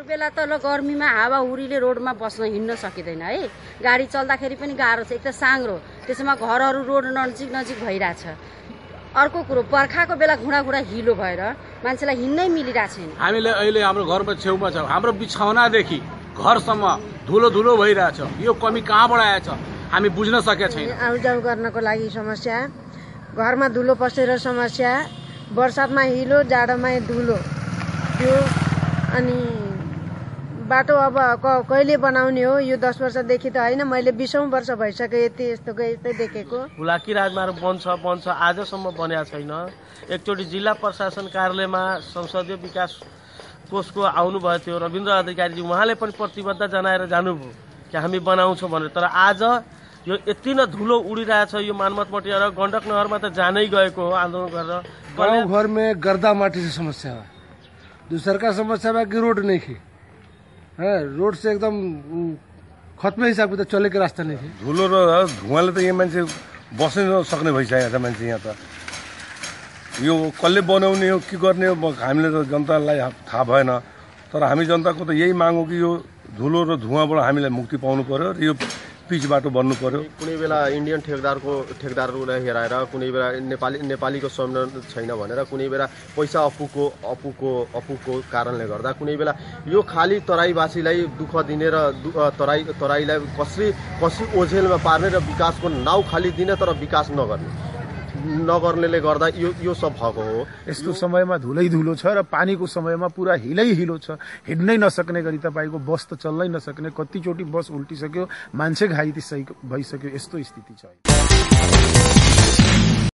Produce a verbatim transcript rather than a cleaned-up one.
बेला त ल गर्मीमा हावाहुरीले रोडमा बस्न हिँड्न सकिँदैन है, गाडी चल्दाखेरि पनि गाह्रो छ। एक त साङ्ग्रो, त्यसमा घरहरू रोड नजिक नजिक भइरहेछ। अर्को कुरो बर्खाको बेला घुँडा घुँडा हिलो भएर मान्छेलाई हिँड्नै मिलिरहेको छैन। हामीले अहिले हाम्रो घरको छेउमा छ, हाम्रो बिछौनादेखि घरसम्म धुलो धुलो भइरहेछ। यो कमी कहाँबाट आएछ हामी बुझ्न सकेका छैनौँ। आउजाउ गर्नको लागि समस्या, घरमा धुलो पसेर समस्या, बर्सातमा हिलो, जाडोमा धुलो, त्यो अनि बाटो अब कहिले बनाउने हो यो दस वर्षदेखि त होइन, मैले बिसौँ वर्ष भइसक्यो यति यस्तो यस्तै देखेको। हुलाकी राजमार्ग बन्छ बन्छ आजसम्म बनेको छैन। एकचोटि जिल्ला प्रशासन कार्यालयमा संसदीय विकास कोषको आउनुभएको थियो रविन्द्र अधिकारीजी, उहाँले पनि प्रतिबद्धता जनाएर जानुभयो कि हामी बनाउँछौँ भनेर। तर आज यो यति नै धुलो उडिरहेछ। यो मानमत मटिया र गण्डक नहरमा त जानै गएको हो आन्दोलन गरेर। गाँव घर में गर्दा माटी से समस्या है, दूसर का समस्या है कि रोड नहीं थी है, रोड से एकदम खत्म हिसाब से चले के रास्ता नहीं थी। धुलो र धुवाले त यहाँ मान्छे बस्नै नसक्ने भइसकेको छ। मान्छे यहाँ त यो कसले बनाउने हो के गर्ने हो हामीले त जनतालाई थाहा भएन। तर हामी जनताको त यही माग हो कि यो धुलो र धुवाबाट हामीलाई मुक्ति पाउनु पर्यो र यो पिच बाटो बन्नु पर्यो। कुनै बेला इन्डियन ठेकदारको ठेकदारहरूलाई हेराएर, कुनै बेला नेपाली नेपालीको सम्मान छैन भनेर, कुनै बेला पैसा अपुको अपुको अपुको कारणले गर्दा, कुनै बेला यो खाली तराईवासीलाई दुःख दिने र तराई तराईलाई कसरी कसरी ओझेलमा पार्ने र विकासको नाउँ खाली दिने तर विकास नगर्ने नगर्नेले गर्दा यो यो सब भएको हो। यस्तो समयमा धुलै धुलो छ र पानीको समयमा पुरा हिलै हिलो छ, हिँड्नै नसक्ने गरी तपाईँको बस त चल्नै नसक्ने, कतिचोटि बस उल्टिसक्यो, मान्छे घाइते भइसक्यो, यस्तो स्थिति छ।